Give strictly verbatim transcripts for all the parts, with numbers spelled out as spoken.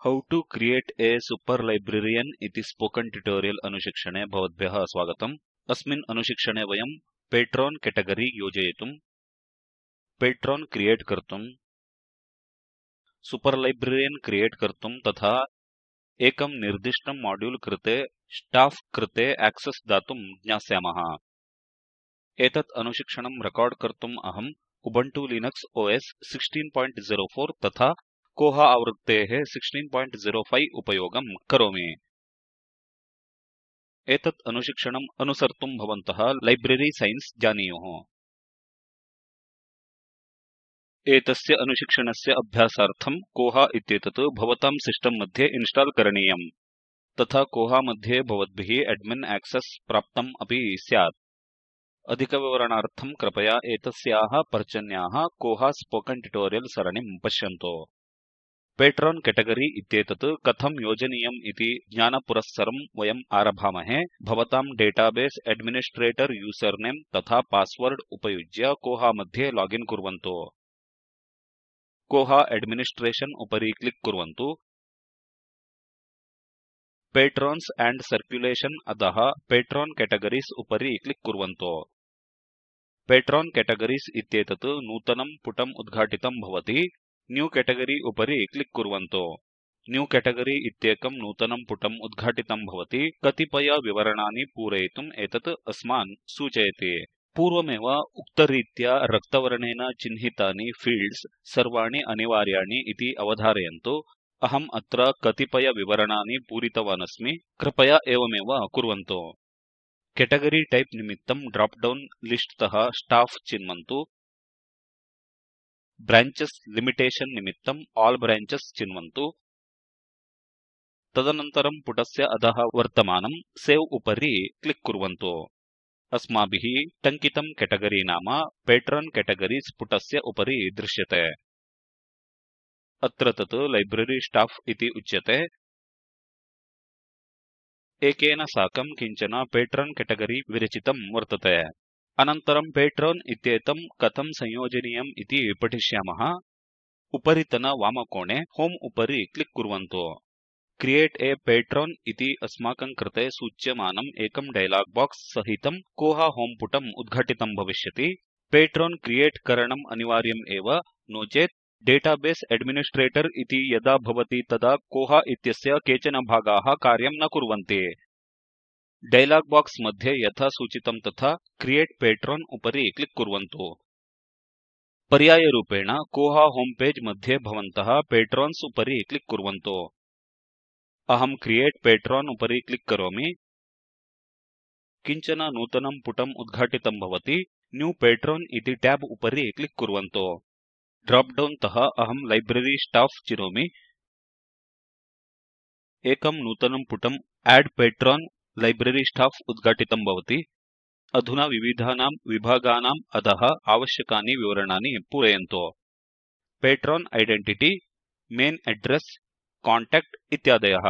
How to create a super librarian इति spoken tutorial अनुशिक्षणे भवद्भ्यः स्वागतम्। अस्मिन् अनुशिक्षणे वयं पेट्रोन कैटेगरी योजयितुं, पेट्रोन क्रिएट कर्तुं, सुपर लाइब्रेरियन क्रिएट कर्तुं तथा एकं निर्दिष्टं मॉड्यूल कृते स्टाफ कृते एक्सेस दातुं ज्ञास्यामः। एतत् अनुशिक्षणं रेकॉर्ड कर्तुम् अहम् Ubuntu Linux O S sixteen point zero four तथा कोहा आवृत्तेः सिक्सटीन पॉइंट ज़ीरो फाइव उपयोगं करोमि। एतत् अनुशिक्षणम् अनुसर्तुं भवन्तः लाइब्रेरी साइंस जानीयुः। एतस्य अनुशिक्षणस्य अभ्यासार्थं कोहा इत्येतत् भवतां सिस्टम् मध्ये इन्स्टाल् करणीयम्। तथा कोहा मध्ये भवद्भिः एडमिन् एक्सेस् प्राप्तम् अपि स्यात्। अधिकविवरणार्थं कृपया एतस्याः पर्जन्याः कोहा स्पोकन ट्यूटोरियल सरणिं पश्यन्तु। पेट्रोन कैटेगरी इत्येतत् कथं योजनीयम् इति ज्ञानपुरस्सरं वयम् आरभामहे। भवतां डेटाबेस एडमिनिस्ट्रेटर यूजरनेम तथा पासवर्ड उपयुज्य कोहा मध्ये लॉगिन् कुर्वन्तु। कोहा एडमिनिस्ट्रेशन उपरि क्लिक् कुर्वन्तु। पेट्रोन्स् एंड सर्क्युलेशन अधः पेट्रोन कैटेगरीज़ उपरि क्लिक् कुर्वन्तु। पेट्रोन कैटेगरीज़ इत्येतत् नूतनं पुटम् उद्घाटितं भवति। न्यू कैटेगरी उपरि क्लिक् कुर्वन्तु। न्यू कैटेगरी इत्येकं नूतनं पुटम् उद्घाटितं भवति। कतिपय विवरणानि पूरयितुम् एतत् अस्मान् सूचयति। पूर्वमेव उक्तरीत्या रक्तवर्णेन चिह्नितानि फील्ड्स् सर्वाणि अनिवार्याणि इति अवधारयन्तु। अहम् अत्र कतिपय विवरणानि पूरितवान् अस्मि। कृपया एवमेव कुर्वन्तु। कैटेगरी टाइप निमित्तं ड्रॉप डाउन लिस्ट तः स्टाफ चिन्वन्तु। ब्रांचेस लिमिटेशन निमित्तं ऑल ब्रांचेस चिन्वन्तु। तदनन्तरं पुटस्य अधः वर्तमानं सेव उपरि क्लिक् कुर्वन्तु। अस्माभिः टङ्कितं कैटेगरी नाम पेट्रोन कैटेगरीज़ पुटस्य उपरि दृश्यते। अत्र तत् लाइब्रेरी स्टाफ इति उच्यते। एकेन साकं किञ्चन पेट्रोन कैटेगरी विरचितं वर्तते। अनन्तरं पेट्रोन इत्येतं कथं संयोजनीयम् इति पठिष्यामः। उपरितन वामकोणे होम उपरि क्लिक् कुर्वन्तु। क्रिएट ए पेट्रोन इति अस्माकं कृते सूच्यमानम् एकं डायलॉग बॉक्स सहितं कोहा होम पुटम् उद्घाटितं भविष्यति। पेट्रोन क्रिएट करणम् अनिवार्यम् एव, नो चेत् डेटाबेस एडमिनिस्ट्रेटर इति यदा भवति तदा कोहा इत्यस्य केचन भागाः कार्यं न कुर्वन्ति। डायलॉग बॉक्स मध्ये यथा सूचितं तथा क्रिएट पेट्रोन उपरि क्लिक् कुर्वन्तु। पर्यायरूपेण कोहा होम पेज मध्ये भवन्तः पेट्रोन्स् उपरि क्लिक् कुर्वन्तु। अहं क्रिएट पेट्रोन उपरि क्लिक् करोमि। किञ्चन नूतनं पुटम् उद्घाटितं भवति। न्यू पेट्रोन इति टैब उपरि क्लिक् कुर्वन्तु। ड्रॉप डाउन तः अहं लाइब्रेरी स्टाफ चिनोमि। एकं नूतनं पुटम् एड पेट्रोन लाइब्रेरी स्टाफ उद्घाटितं भवति। अधुना विविधानां विभागानाम् अधः आवश्यकानि विवरणानि पूरयन्तु। Patron identity, main address, contact इत्यादयः।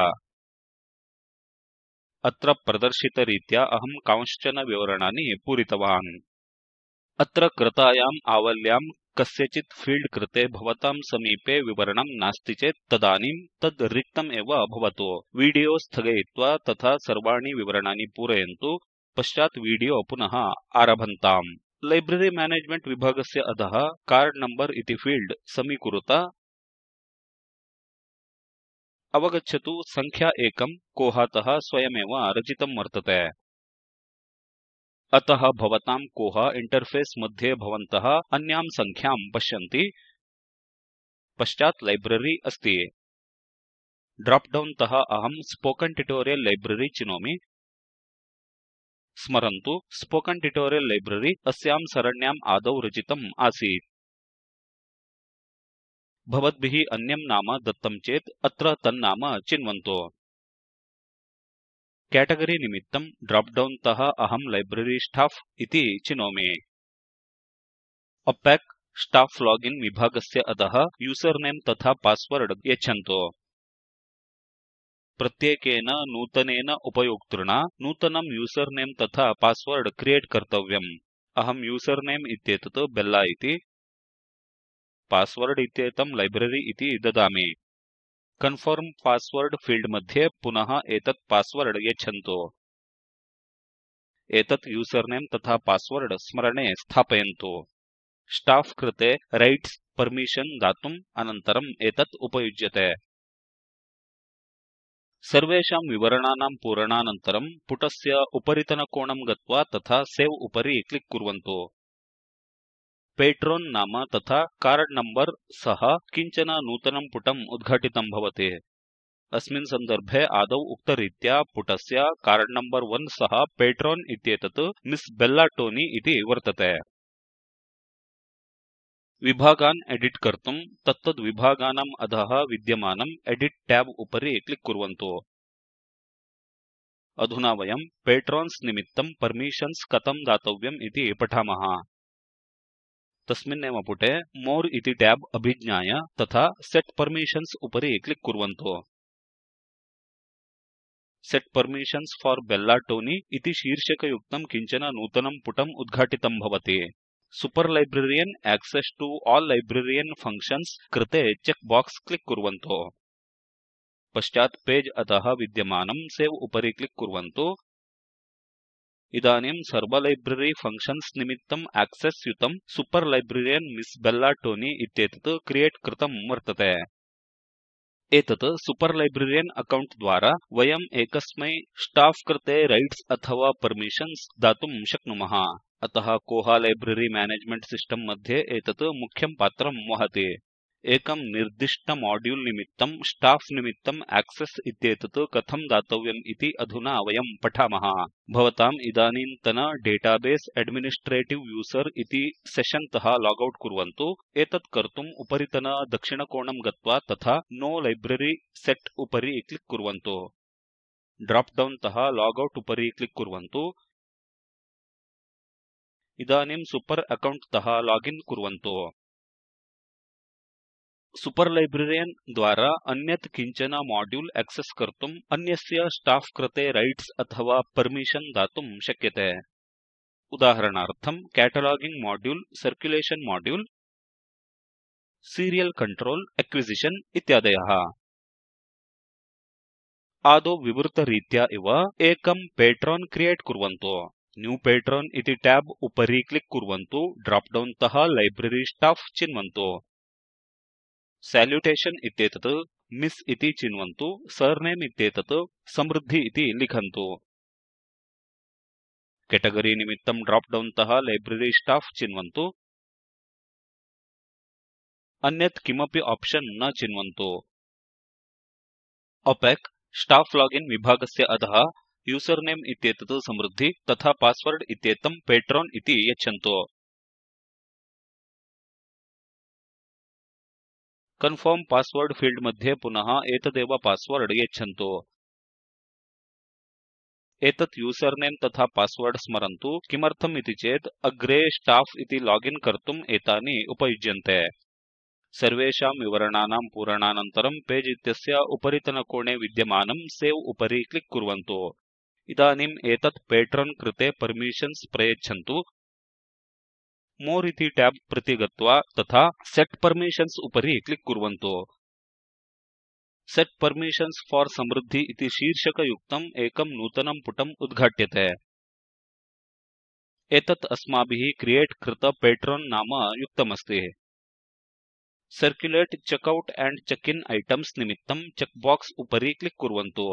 अत्र प्रदर्शितरीत्या अहं कांश्चन विवरणानि पूरितवान्। अत्र कृतायाम् आवल्यां कस्यचित् फील्ड कृते भवतां समीपे विवरणं नास्ति चेत् तदानीं तद् रिक्तम् एव भवतु। वीडियो स्थगयित्वा तथा सर्वाणि विवरणानि पूरयन्तु। पश्चात् वीडियो पुनः आरभन्ताम्। लाइब्रेरी मैनेजमेंट विभागस्य अधः कार्ड नंबर इति फील्ड समीकुरुत। अवगच्छतु, संख्या एकं कोहातः स्वयमेव रचितं वर्तते। अतः भवतां कोहा इंटरफेस मध्ये भवन्तः अन्यां संख्यां पश्यन्ति। पश्चात् लाइब्रेरी अस्ति। ड्रॉप डाउन तः अहं स्पोकन ट्यूटोरियल लाइब्रेरी चिनोमि। स्मरन्तु, स्पोकन ट्यूटोरियल लाइब्रेरी अस्यां सरण्याम् आदौ रचितम् आसीत्। भवद्भिः अन्यं नाम दत्तं चेत् अत्र तन्नाम चिन्वन्तु। कैटेगरी निमित्तं ड्रॉप डाउन तः अहं लाइब्रेरी स्टाफ इति चिनोमि। अपेक् स्टाफ लॉगिन् विभागस्य अधः यूजरनेम तथा पासवर्ड यच्छन्तु। प्रत्येकेन नूतनेन उपयोक्तृणा नूतनं यूजरनेम तथा पासवर्ड क्रिएट कर्तव्यम्। अहं यूजरनेम इत्येतत् बेल्ला इति, पासवर्ड इत्येतं लाइब्रेरी इति ददामि। कन्फर्म पासवर्ड फील्ड मध्ये पुनः एतत् पासवर्ड यच्छन्तु। एतत् यूजरनेम तथा पासवर्ड स्मरणे स्थापयन्तु। स्टाफ कृते राइट्स परमिशन दातुम् अनन्तरम् एतत् उपयुज्यते। सर्वेषां विवरणानां पूरणानन्तरं पुटस्य उपरितनकोणं गत्वा तथा सेव् उपरि क्लिक् कुर्वन्तु। पेट्रोन् नाम तथा कार्ड नम्बर सह किञ्चन नूतनं पुटम् उद्घाटितं भवति। अस्मिन् सन्दर्भे आदौ उक्तरीत्या पुटस्य कार्ड नम्बर एक सह पेट्रोन् इत्येतत् मिस् बेल्लाटोनी इति वर्तते। विभागान् एडिट् कर्तुं तत्तद् विभागानाम् अधः विद्यमानं एडिट् ट्याब् उपरि क्लिक् कुर्वन्तु। अधुना वयं पेट्रोन्स् निमित्तं पर्मिशन्स् कथं दातव्यम् इति पठामः। तस्मिन्नेव पुटे मोरे इति ट्याब् अभिज्ञाय तथा सेट् पर्मिशन्स् उपरि क्लिक् कुर्वन्तु। सेट् पर्मिशन्स् फोर् बेल्लाटोनी इति शीर्षकयुक्तं किञ्चन नूतनं पुटम् उद्घाटितं भवति। Superlibrarian access to all librarian functions कृते चेक् बॉक्स क्लिक् कुर्वन्तु। पश्चात् पेज् अधः विद्यमानं सेव् उपरि क्लिक् कुर्वन्तु। इदानीं सर्वलाइब्रेरी फंक्शन्स् निमित्तं एक्सेस् युतं सुपरलाइब्रेरियन् मिस् बेल्लाटोनी इत्येतत् क्रिएट् कृतं वर्तते। एतत् सुपरलाइब्रेरियन् अकाउंट द्वारा वयम् एकस्मै स्टाफ कृते राइट्स् अथवा पर्मिशन्स् दातुं शक्नुमः। अतः कोहा लाइब्रेरी मैनेजमेंट सिस्टम मध्ये एतत् मुख्यं पात्रं वहति। एकं निर्दिष्ट मॉड्यूल निमित्तं स्टाफ निमित्तं एक्सेस् इत्येतत् कथं दातव्यम् इति अधुना वयं पठामः। भवताम् इदानीन्तन डेटाबेस एडमिनिस्ट्रेटिव यूजर इति सेशन तः लॉगआउट कुर्वन्तु। एतत् कर्तुम् उपरितन दक्षिणकोणं गत्वा तथा नो लाइब्रेरी सेट् उपरि क्लिक् कुर्वन्तु। ड्रॉप डाउन तः लॉगआउट उपरि क्लिक् कुर्वन्तु। इदानीं सुपर अकाउंट तः लॉगिन् कुर्वन्तु। सुपरलाइब्रेरियन् द्वारा अन्यत् किञ्चन मॉड्यूल एक्सेस् कर्तुम् अन्यस्य स्टाफ कृते राइट्स् अथवा पर्मिशन दातुं शक्यते। उदाहरणार्थं cataloguing module, circulation module, serial control, acquisition इत्यादयः। आदौ विवृतरीत्या इव एकं पेट्रोन् क्रिएट् कुर्वन्तु। न्यू पेट्रोन् इति ट्याब् उपरि क्लिक् कुर्वन्तु। ड्रॉप डाउन तः लाइब्रेरी स्टाफ चिन्वन्तु। सैल्युटेशन इत्येतत् मिस् इति चिन्वन्तु। सरनेम इत्येतत् समृद्धि इति लिखन्तु। कैटेगरी निमित्तं ड्रॉप डाउन तः लाइब्रेरी स्टाफ चिन्वन्तु। अन्यत् किमपि ऑप्शन न चिन्वन्तु। ओपेक स्टाफ लॉगिन् विभागस्य अधः यूजरनेम इत्येतत् समृद्धि तथा पासवर्ड इत्येतं पेट्रोन् इति यच्छन्तु। कन्फर्म पासवर्ड फील्ड मध्ये पुनः एतदेव पासवर्ड यच्छन्तु। एतत् यूजरनेम तथा पासवर्ड स्मरन्तु। किमर्थम् इति चेत् अग्रे स्टाफ इति लॉगिन् कर्तुम् एतानि उपयुज्यन्ते। सर्वेषां विवरणानां पूरणानन्तरं पेज् इत्यस्य उपरितनकोणे विद्यमानं सेव् उपरि क्लिक् कुर्वन्तु। इदानीम् एतत् पेट्रोन् कृते पर्मिशन्स् प्रयच्छन्तु। मोरे इति ट्याब् प्रति गत्वा तथा सेट् पर्मिशन्स् उपरि क्लिक् कुर्वन्तु। सेट् पर्मिशन्स् फोर् समृद्धि इति शीर्षकयुक्तम् एकं नूतनं पुटम् उद्घाट्यते। एतत् अस्माभिः क्रिएट् कृत पेट्रोन् नाम युक्तमस्ति। Circulate checkout and check in items निमित्तं चेक बॉक्स उपरि क्लिक् कुर्वन्तु।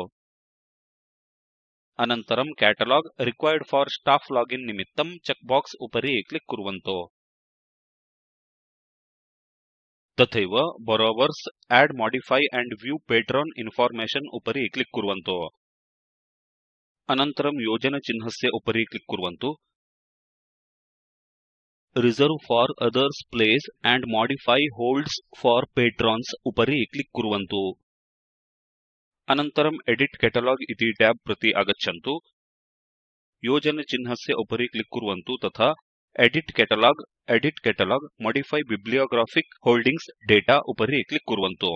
अनन्तरं catalogue required for staff login निमित्तं चेक बॉक्स उपरि क्लिक् कुर्वन्तु। तथैव borrowers add modify and view patron information उपरि क्लिक् कुर्वन्तु। अनन्तरं योजनचिह्नस्य उपरि क्लिक् कुर्वन्तु। Reserve for others place and modify holds for patrons उपरि क्लिक् कुर्वन्तु। अनन्तरं एडिट कैटलॉग इति ट्याब् प्रति आगच्छन्तु। योजनचिह्नस्य उपरि क्लिक् कुर्वन्तु तथा edit catalogue edit catalogue modify bibliographic holdings data उपरि क्लिक् कुर्वन्तु।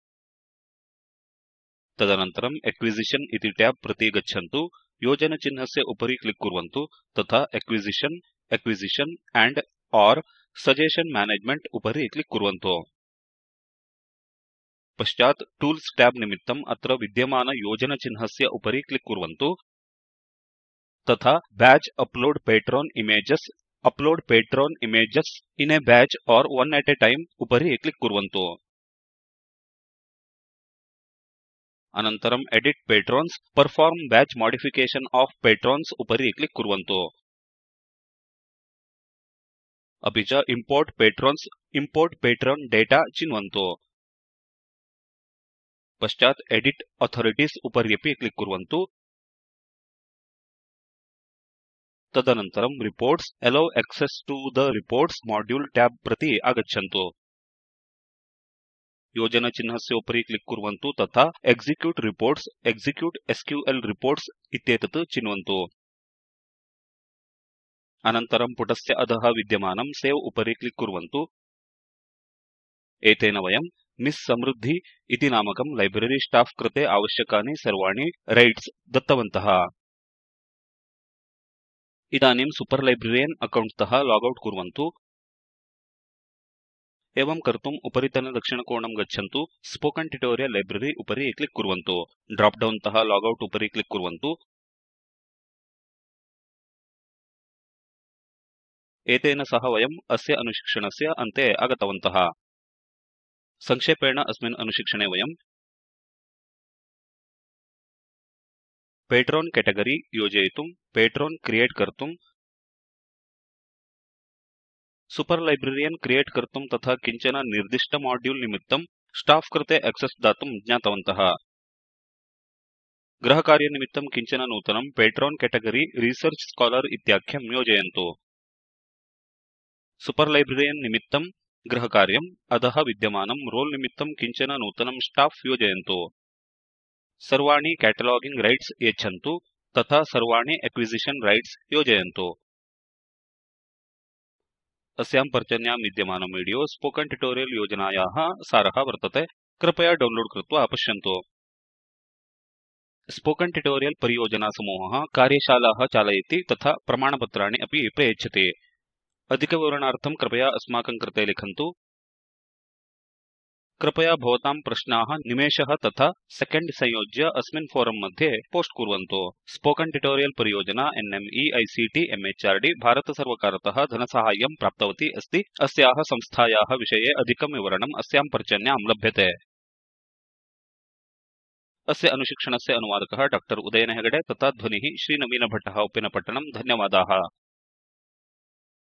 तदनन्तरं एक्विजिशन इति ट्याब् प्रति गच्छन्तु। योजनचिह्नस्य उपरि क्लिक् कुर्वन्तु तथा acquisition acquisition and or suggestion management उपरि क्लिक् कुर्वन्तु। पश्चात् टूल्स् ट्याब् निमित्तम् अत्र विद्यमान योजनचिह्नस्य उपरि क्लिक् कुर्वन्तु तथा badge upload patron images upload patron images in a batch or one at a time उपरि क्लिक् कुर्वन्तु अनन्तरं edit patrons perform batch modification of patrons उपरि क्लिक् कुर्वन्तु अपि च import patrons import patron data चिन्वन्तु पश्चात् edit authorities उपरि अपि क्लिक् कुर्वन्तु तदनन्तरं reports allow access to the reports module tab प्रति आगच्छन्तु योजनचिह्नस्य उपरि क्लिक् कुर्वन्तु तथा execute reports execute S Q L reports इत्येतत् चिन्वन्तु अनन्तरं पुटस्य अधः विद्यमानं सेव् उपरि क्लिक् कुर्वन्तु एतेन वयं मिस् समृद्धि इति नामकं लाइब्रेरी स्टाफ कृते आवश्यकानि सर्वाणि राइट्स् दत्तवन्तः इदानीं सुपरलाइब्रेरियन् अकाउंट तः लॉगआउट कुर्वन्तु एवं कर्तुम् उपरितनदक्षिणकोणं गच्छन्तु स्पोकेन ट्यूटोरियल् लाइब्रेरी उपरि क्लिक् कुर्वन्तु ड्रॉप डाउन तः लॉगआउट उपरि क्लिक् कुर्वन्तु एतेन सह वयम् अस्य अनुशिक्षणस्य अन्ते आगतवन्तः संक्षेपेण अस्मिन् अनुशिक्षणे वयम् पेट्रोन कैटेगरी योजयितुं पेट्रोन क्रिएट कर्तुं सुपरलाइब्रेरियन् क्रिएट कर्तुं तथा किञ्चन निर्दिष्ट मॉड्यूल निमित्तं स्टाफ कृते एक्सेस् दातुं ज्ञातवन्तः गृहकार्यनिमित्तं किञ्चन नूतनं पेट्रोन कैटेगरी रिसर्च स्कॉलर इत्याख्यं योजयन्तु सुपरलाइब्रेरियन् निमित्तं गृहकार्यम् अधः विद्यमानं रोल निमित्तं किञ्चन नूतनं स्टाफ योजयन्तु सर्वाणि कैटलॉगिंग राइट्स् यच्छन्तु तथा सर्वाणि एक्विजिशन राइट्स् योजयन्तु अस्यां पर्चन्यां विद्यमानं वीडियो स्पोकेन ट्यूटोरियल् योजनायाः सारः वर्तते कृपया डाउनलोड कृत्वा पश्यन्तु स्पोकेन ट्यूटोरियल् परियोजना समूहः कार्यशालाः चालयति तथा प्रमाणपत्राणि अपि प्रयच्छति अधिकविवरणार्थं कृपया अस्माकं कृते लिखन्तु कृपया भवतां प्रश्नाः निमेषः तथा सेकेंड संयोज्य अस्मिन् फोरम मध्ये पोस्ट कुर्वन्तु स्पोकेन ट्यूटोरियल् परियोजना N M E I C T M H R D भारतसर्वकारतः धनसाहाय्यं प्राप्तवती अस्ति अस्याः संस्थायाः विषये अधिकं विवरणम् अस्यां पर्चन्यां लभ्यते अस्य अनुशिक्षणस्य अनुवादकः डॉ उदयन हेगडे तथा ध्वनिः श्रीनवीनभट्टः उप्पिनपट्टणम् धन्यवादाः